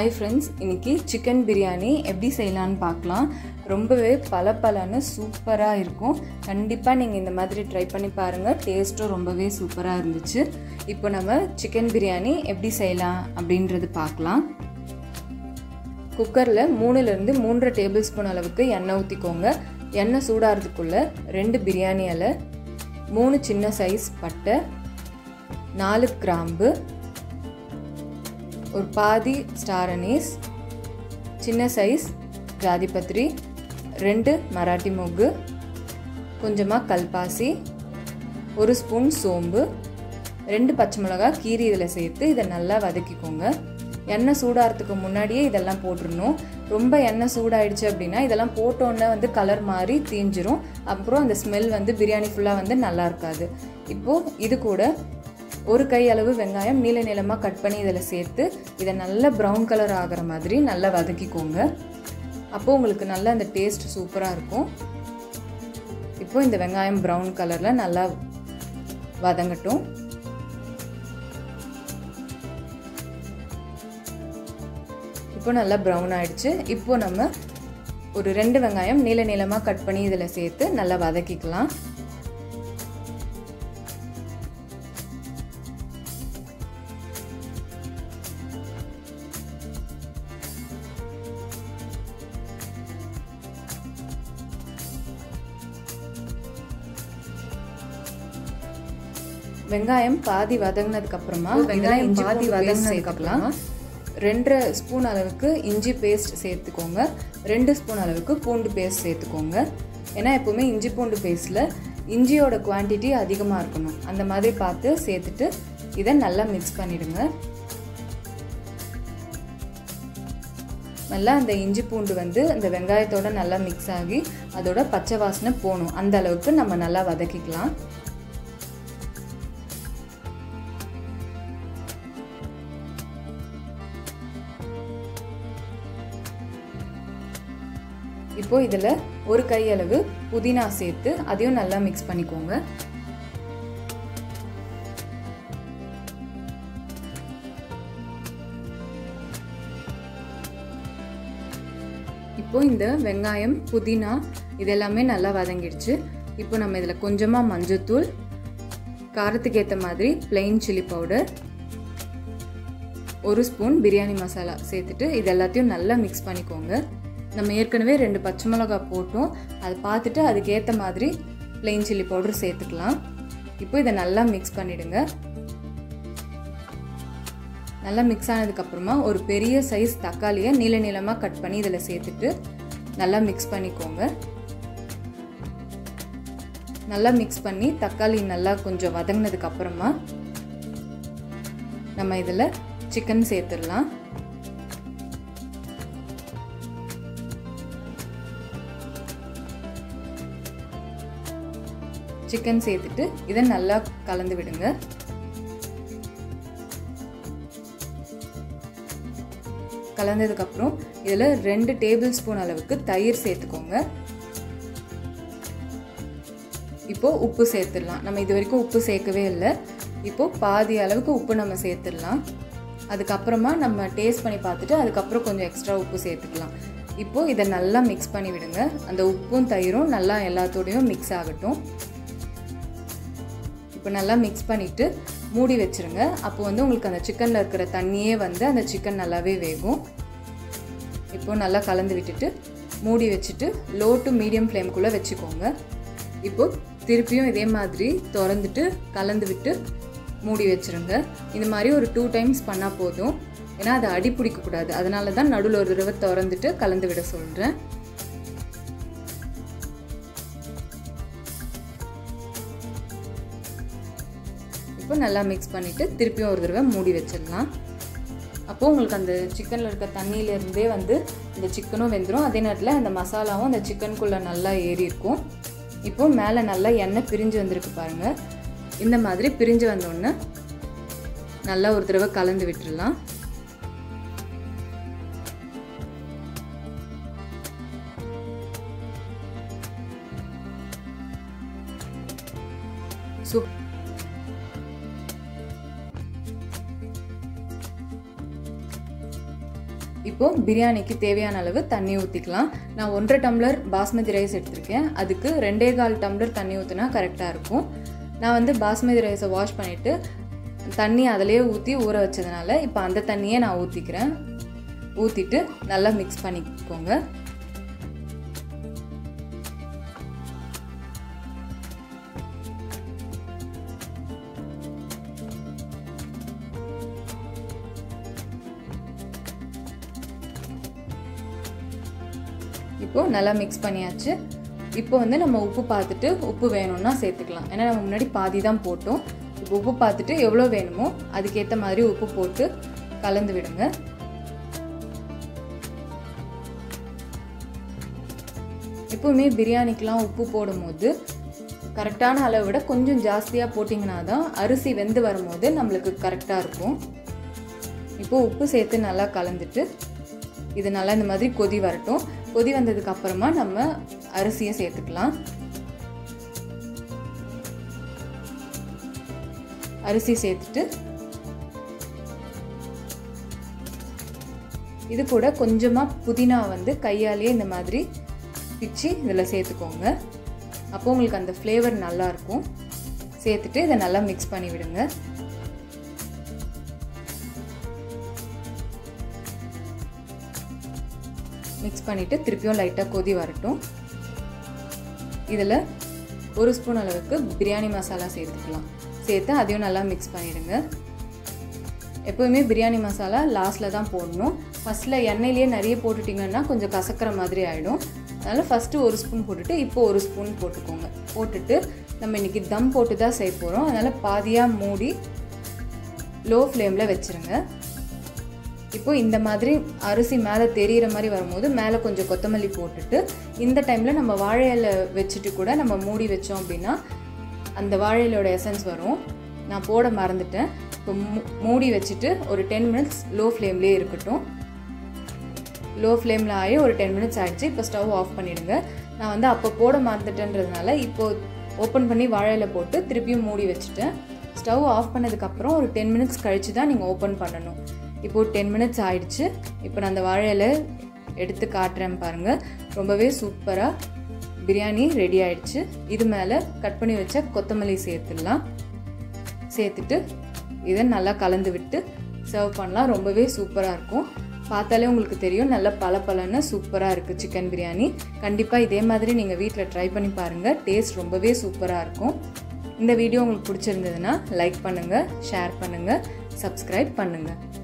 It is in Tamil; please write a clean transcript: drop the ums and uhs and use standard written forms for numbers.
Hi friends, இன்னைக்கு chicken biryani எப்படி செய்யலாம்னு பார்க்கலாம். ரொம்பவே பலபலன்னு சூப்பரா இருக்கும். கண்டிப்பா நீங்க இந்த மாதிரி ட்ரை பண்ணி பாருங்க. டேஸ்டும் ரொம்பவே சூப்பரா இருந்துச்சு. இப்போ நம்ம chicken biryani எப்படி செய்யலாம் அப்படின்றது பார்க்கலாம். குக்கர்ல 3 ல இருந்து 3.5 டேபிள்ஸ்பூன் அளவுக்கு எண்ணெய் ஊத்திக்கோங்க. எண்ணெய் சூடாறதுக்குள்ள 2 பிரியாணி இலை, 3 சின்ன சைஸ் பட்டை, 4 கிராம்பு, ஒரு பாதி ஸ்டார் அனீஸ், சின்ன சைஸ் ஜாதிபத்ரி, 2 மராட்டி மொக்கு, கொஞ்சமாக கல்பாசி, 1 ஸ்பூன் சோம்பு, 2 பச்சை மிளகாய் கீரி இதில் சேர்த்து இதை நல்லா வதக்கிக்கோங்க. எண்ணெய் சூடாகிறதுக்கு முன்னாடியே இதெல்லாம் போட்டுடணும். ரொம்ப எண்ணெய் சூடாயிடுச்சு அப்படின்னா இதெல்லாம் போட்டோன்னே வந்து கலர் மாதிரி தீஞ்சிரும். அப்புறம் அந்த ஸ்மெல் வந்து பிரியாணி ஃபுல்லாக வந்து நல்லா இருக்காது. இப்போது இது கூட ஒரு கை அளவு வெங்காயம் நீல நீளமாக கட் பண்ணி இதில் சேர்த்து இதை நல்லா ப்ரௌன் கலர் ஆகிற மாதிரி நல்லா வதக்கிக்கோங்க. அப்போது உங்களுக்கு நல்லா அந்த டேஸ்ட் சூப்பராக இருக்கும். இப்போது இந்த வெங்காயம் ப்ரௌன் கலரில் நல்லா வதங்கட்டும். இப்போ நல்லா ப்ரௌன் ஆயிடுச்சு. இப்போ நம்ம ஒரு 2 வெங்காயம் நீல நீளமாக கட் பண்ணி இதில் சேர்த்து நல்லா வதக்கிக்கலாம். வெங்காயம் பாதி வதங்கினதுக்கு அப்புறமா வெங்காயம் பாதி வதங்கினதுக்கப்புறமா 2 ஸ்பூன் அளவுக்கு இஞ்சி பேஸ்ட் சேர்த்துக்கோங்க. 2 ஸ்பூன் அளவுக்கு பூண்டு பேஸ்ட் சேர்த்துக்கோங்க. ஏன்னா எப்பவுமே இஞ்சி பூண்டு பேஸ்ட்டில் இஞ்சியோட குவான்டிட்டி அதிகமாக இருக்கணும். அந்த மாதிரி பார்த்து சேர்த்துட்டு இதை நல்லா மிக்ஸ் பண்ணிடுங்க. நல்லா அந்த இஞ்சி பூண்டு வந்து அந்த வெங்காயத்தோட நல்லா மிக்ஸ் ஆகி அதோட பச்சை வாசனை போகணும். அந்த அளவுக்கு நம்ம நல்லா வதக்கிக்கலாம். இப்போ இதில் ஒரு கையளவு புதினா சேர்த்து அதையும் நல்லா மிக்ஸ் பண்ணிக்கோங்க. இப்போ இந்த வெங்காயம் புதினா இதெல்லாமே நல்லா வதங்கிடுச்சு. இப்போ நம்ம இதில் கொஞ்சமாக மஞ்சள்தூள், காரத்துக்கு ஏற்ற மாதிரி plain chilli powder, 1 spoon biryani masala சேர்த்துட்டு இது எல்லாத்தையும் நல்லா மிக்ஸ் பண்ணிக்கோங்க. நம்ம ஏற்கனவே 2 பச்சை மிளகாய் போட்டோம். அதை பார்த்துட்டு அதுக்கேற்ற மாதிரி பிளெயின் சில்லி பவுடர் சேர்த்துக்கலாம். இப்போ இதை நல்லா மிக்ஸ் பண்ணிவிடுங்க. நல்லா மிக்ஸ் ஆனதுக்கப்புறமா ஒரு பெரிய சைஸ் தக்காளியை நீல நீளமாக கட் பண்ணி இதில் சேர்த்துட்டு நல்லா மிக்ஸ் பண்ணிக்கோங்க. நல்லா மிக்ஸ் பண்ணி தக்காளி நல்லா கொஞ்சம் வதங்கினதுக்கப்புறமா நம்ம இதில் சிக்கன் சேர்த்துடலாம். சிக்கன் சேர்த்துட்டு இதை நல்லா கலந்து விடுங்க. கலந்ததுக்கப்புறம் இதில் 2 டேபிள் ஸ்பூன் அளவுக்கு தயிர் சேர்த்துக்கோங்க. இப்போ உப்பு சேர்த்துடலாம். நம்ம இது வரைக்கும் உப்பு சேர்க்கவே இல்லை. இப்போ பாதி அளவுக்கு உப்பு நம்ம சேர்த்துடலாம். அதுக்கப்புறமா நம்ம டேஸ்ட் பண்ணி பார்த்துட்டு அதுக்கப்புறம் கொஞ்சம் எக்ஸ்ட்ரா உப்பு சேர்த்துக்கலாம். இப்போது இதை நல்லா மிக்ஸ் பண்ணி விடுங்க. அந்த உப்பும் தயிரும் நல்லா எல்லாத்தோடையும் மிக்ஸ் ஆகட்டும். இப்போ நல்லா மிக்ஸ் பண்ணிவிட்டு மூடி வச்சுருங்க. அப்போ வந்து உங்களுக்கு அந்த சிக்கனில் இருக்கிற தண்ணியே வந்து அந்த சிக்கன் நல்லாவே வேகும். இப்போது நல்லா கலந்து விட்டுட்டு மூடி வச்சுட்டு லோ டு மீடியம் ஃப்ளேம்குள்ளே வச்சுக்கோங்க. இப்போது திருப்பியும் இதே மாதிரி திறந்துட்டு கலந்து விட்டு மூடி வச்சுருங்க. இந்த மாதிரி ஒரு 2 டைம்ஸ் பண்ணால் போதும். ஏன்னா அதை அடி பிடிக்கக்கூடாது. அதனால தான் நடுவில் ஒரு தடவை திறந்துட்டு கலந்து விட சொல்கிறேன். இப்போ நல்லா மிக்ஸ் பண்ணிவிட்டு திருப்பியும் ஒரு தடவை மூடி வச்சிடலாம். அப்போது உங்களுக்கு அந்த சிக்கனில் இருக்க தண்ணியிலேருந்தே வந்து இந்த சிக்கனும் வெந்துடும். அதே நேரத்தில் அந்த மசாலாவும் அந்த சிக்கனுக்குள்ளே நல்லா ஏறி இருக்கும். இப்போது மேலே நல்லா எண்ணெய் பிரிஞ்சு வந்திருக்கு பாருங்கள். இந்த மாதிரி பிரிஞ்சு வந்தோடனே நல்லா ஒரு தடவை கலந்து விட்டுடலாம். இப்போது பிரியாணிக்கு தேவையான அளவு தண்ணி ஊற்றிக்கலாம். நான் 1.5 டம்ளர் பாஸ்மதி ரைஸ் எடுத்திருக்கேன். அதுக்கு 2.25 டம்ளர் தண்ணி ஊற்றினா கரெக்டாக இருக்கும். நான் வந்து பாஸ்மதி ரைஸை வாஷ் பண்ணிவிட்டு தண்ணி அதிலே ஊற்றி ஊற வச்சதுனால இப்போ அந்த தண்ணியே நான் ஊற்றிக்கிறேன். ஊற்றிட்டு நல்லா மிக்ஸ் பண்ணிக்கோங்க. இப்போது நல்லா மிக்ஸ் பண்ணியாச்சு. இப்போ வந்து நம்ம உப்பு பார்த்துட்டு உப்பு வேணும்னா சேர்த்துக்கலாம். ஏன்னா நம்ம முன்னாடி பாதி தான் போட்டோம். இப்போ உப்பு பார்த்துட்டு எவ்வளோ வேணுமோ அதுக்கேற்ற மாதிரி உப்பு போட்டு கலந்து விடுங்க. எப்போவுமே பிரியாணிக்கெலாம் உப்பு போடும்போது கரெக்டான அளவை விட கொஞ்சம் ஜாஸ்தியாக போட்டிங்கன்னா தான் அரிசி வெந்து வரும்போது நம்மளுக்கு கரெக்டாக இருக்கும். இப்போது உப்பு சேர்த்து நல்லா கலந்துட்டு இது நல்லா இந்த மாதிரி கொதி வரட்டும். கொதி வந்ததுக்கு அப்புறமா நம்ம அரிசியை சேர்த்துக்கலாம். அரிசி சேர்த்துட்டு இது கூட கொஞ்சமாக புதினா வந்து கையாலேயே இந்த மாதிரி பிச்சு இதில் சேர்த்துக்கோங்க. அப்போ உங்களுக்கு அந்த ஃப்ளேவர் நல்லாயிருக்கும். சேர்த்துட்டு இதை நல்லா மிக்ஸ் பண்ணி விடுங்க. மிக்ஸ் பண்ணிவிட்டு திருப்பியும் லைட்டாக கொதி வரட்டும். இதில் 1 ஸ்பூன் அளவுக்கு பிரியாணி மசாலா சேர்த்துக்கலாம். சேர்த்து அதையும் நல்லா மிக்ஸ் பண்ணிவிடுங்க. எப்போவுமே பிரியாணி மசாலா லாஸ்ட்டில் தான் போடணும். ஃபஸ்ட்டில் எண்ணெயிலேயே நிறைய போட்டுட்டிங்கன்னா கொஞ்சம் கசக்கிற மாதிரி ஆகிடும். அதனால் ஃபஸ்ட்டு 1 ஸ்பூன் போட்டுட்டு இப்போது 1 ஸ்பூன் போட்டுக்கோங்க. போட்டுட்டு நம்ம இன்றைக்கி தம் போட்டு தான் செய்ய போகிறோம். அதனால் பாதியாக மூடி லோ ஃப்ளேமில் வச்சுருங்க. இப்போது இந்த மாதிரி அரிசி மேலே தெரிகிற மாதிரி வரும்போது மேலே கொஞ்சம் கொத்தமல்லி போட்டுட்டு இந்த டைமில் நம்ம வாழை இலை வச்சுட்டு கூட நம்ம மூடி வச்சோம் அப்படின்னா அந்த வாழை இலையோட எசன்ஸ் வரும். நான் போட மறந்துட்டேன். இப்போ மூடி வச்சுட்டு ஒரு 10 மினிட்ஸ் லோ ஃப்ளேம்லேயே இருக்கட்டும். லோ ஃப்ளேமில் ஆகி ஒரு 10 மினிட்ஸ் ஆகிடுச்சு. இப்போ ஸ்டவ் ஆஃப் பண்ணிவிடுங்க. நான் வந்து அப்போ போட மறந்துட்டேன்றதுனால இப்போது ஓப்பன் பண்ணி வாழை இலை போட்டு திருப்பியும் மூடி வச்சுட்டேன். ஸ்டவ் ஆஃப் பண்ணதுக்கப்புறம் ஒரு 10 மினிட்ஸ் கழித்து தான் நீங்கள் ஓப்பன் பண்ணணும். இப்போது 10 மினிட்ஸ் ஆயிடுச்சு. இப்போ நான் அந்த வாழை இலை எடுத்து காட்டுறேன் பாருங்கள். ரொம்பவே சூப்பராக பிரியாணி ரெடி ஆயிடுச்சு. இது மேலே கட் பண்ணி வச்ச கொத்தமல்லி சேர்த்துடலாம். சேர்த்துட்டு இதை நல்லா கலந்து விட்டு சர்வ் பண்ணலாம். ரொம்பவே சூப்பராக இருக்கும். பார்த்தாலே உங்களுக்கு தெரியும் நல்லா பலன்னு சூப்பராக இருக்குது சிக்கன் பிரியாணி. கண்டிப்பாக இதே மாதிரி நீங்கள் வீட்டில் ட்ரை பண்ணி பாருங்கள். டேஸ்ட் ரொம்பவே சூப்பராக இருக்கும். இந்த வீடியோ உங்களுக்கு பிடிச்சிருந்ததுன்னா லைக் பண்ணுங்கள், ஷேர் பண்ணுங்கள், சப்ஸ்கிரைப் பண்ணுங்கள்.